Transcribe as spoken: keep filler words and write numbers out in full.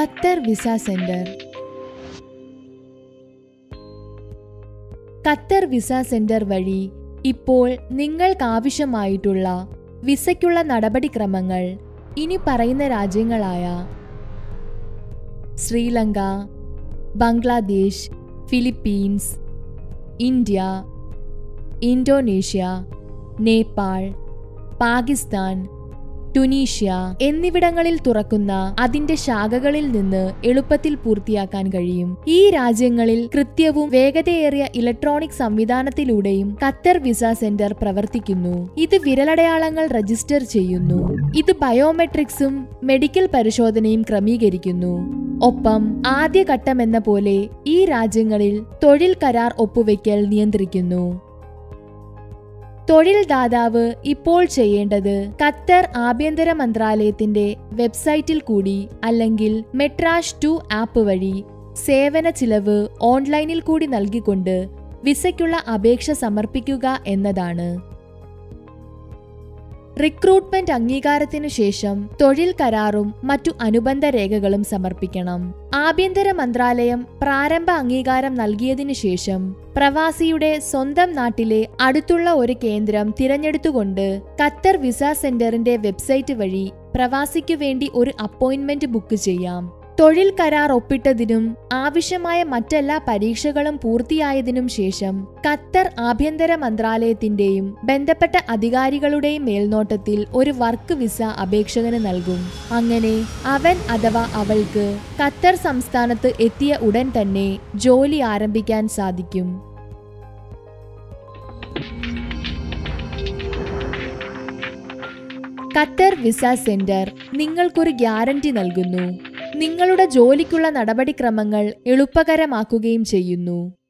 Qatar visa centre. Qatar visa centre വഴി ഇപ്പോൾ നിങ്ങൾക്കാവശ്യമായിട്ടുള്ള വിസയ്ക്കുള്ള നടപടിക്രമങ്ങൾ ഇനി പറയുന്ന രാജ്യങ്ങളായ Sri Lanka, Bangladesh, Philippines, India, Indonesia, Nepal, Pakistan, Tunisia എന്നിവിടങ്ങളിൽ തുറക്കുന്ന അതിന്റെ ശാഖകളിൽ നിന്ന് എളുപ്പത്തിൽ പൂർത്തിയാക്കാൻ കഴിയും. ഈ രാജ്യങ്ങളിൽ കൃത്യവും വേഗതയേറിയ ഇലക്ട്രോണിക് സംവിധാനത്തിലൂടെയും ഖത്തർ വിസ സെന്റർ പ്രവർത്തിക്കുന്നു. ഇത് വിരലടയാളങ്ങൾ രജിസ്റ്റർ ചെയ്യുന്നു. ഇത് ബയോമെട്രിക്സും മെഡിക്കൽ പരിശോധനയും ക്രമീകരിക്കുന്നു. ഒപ്പം ആദ്യഘട്ടമെന്ന പോലെ ഈ രാജ്യങ്ങളിൽ തൊഴിൽ കരാർ ഒപ്പുവെക്കൽ നിയന്ത്രിക്കുന്നു. തൊഴിൽ ദാതാവ് ഇപ്പോൾ ചെയ്യേണ്ടത് ഖത്തർ ആഭ്യന്തര മന്ത്രാലയത്തിന്റെ വെബ്സൈറ്റിൽ കൂടി അല്ലെങ്കിൽ മെട്രാഷ് ടു ആപ്പ് വഴി സേവന ചിലവ് ഓൺലൈനിൽ കൂടി നൽകിക്കൊണ്ട് വിസയ്ക്കുള്ള അപേക്ഷ സമർപ്പിക്കുക എന്നതാണ്. റിക്രൂട്ട്മെന്റ് അംഗീകാരത്തിനു ശേഷം തൊഴിൽ കരാറും മറ്റു അനുബന്ധ രേഖകളും സമർപ്പിക്കണം. ആഭ്യന്തര മന്ത്രാലയം പ്രാരംഭ അംഗീകാരം നൽകിയതിനു ശേഷം പ്രവാസിയുടെ സ്വന്തം നാട്ടിലെ അടുത്തുള്ള ഒരു കേന്ദ്രം തിരഞ്ഞെടുത്തുകൊണ്ട് ഖത്തർ വിസ സെന്ററിന്റെ വെബ്സൈറ്റ് വഴി പ്രവാസിക്കു വേണ്ടി ഒരു അപ്പോയിന്റ്മെന്റ് ബുക്ക് ചെയ്യാം. തൊഴിൽ കരാർ ഒപ്പിട്ടതിനും ആവശ്യമായ മറ്റെല്ലാ പരീക്ഷകളും പൂർത്തിയായതിനും ശേഷം ഖത്തർ ആഭ്യന്തര മന്ത്രാലയത്തിന്റെയും ബന്ധപ്പെട്ട അധികാരികളുടെയും മേൽനോട്ടത്തിൽ ഒരു വർക്ക് വിസ അപേക്ഷകന് നൽകും. അങ്ങനെ അവൻ അഥവാ അവൾക്ക് ഖത്തർ സംസ്ഥാനത്ത് എത്തിയ ഉടൻ തന്നെ ജോലി ആരംഭിക്കാൻ സാധിക്കും. ഖത്തർ വിസ സെന്റർ നിങ്ങൾക്കൊരു ഗ്യാരണ്ടി നൽകുന്നു. നിങ്ങളുടെ ജോലിക്കുള്ള നടപടിക്രമങ്ങൾ എളുപ്പകരമാക്കുകയും ചെയ്യുന്നു.